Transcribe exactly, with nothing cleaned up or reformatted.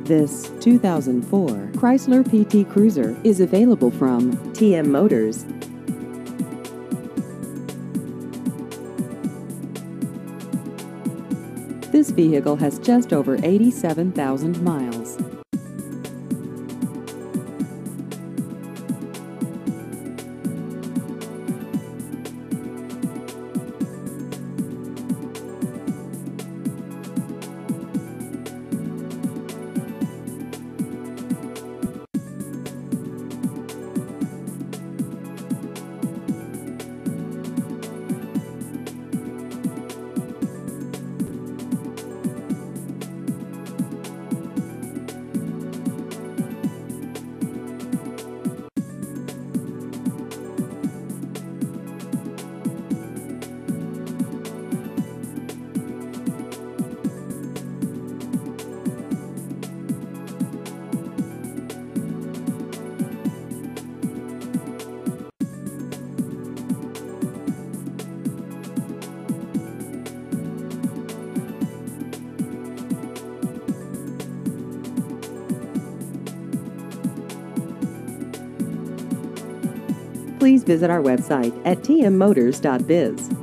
This two thousand four Chrysler P T Cruiser is available from T M Motors. This vehicle has just over eighty-seven thousand miles. Please visit our website at t m motors dot biz.